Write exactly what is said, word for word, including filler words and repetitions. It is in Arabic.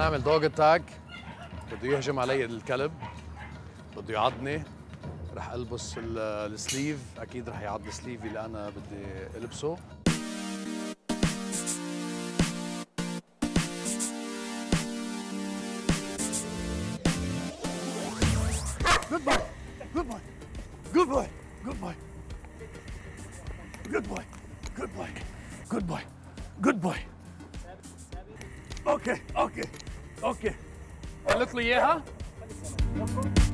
نعمل دوج اتاك. بده يهجم علي الكلب، بده يعضني. رح البس السليف، اكيد رح يعض سليفي اللي انا بدي البسه. Good boy. Good boy. Good boy. Good boy. Good boy. Good boy. Good boy. Good boy. Okay. Okay. Okay. قلت له اياها؟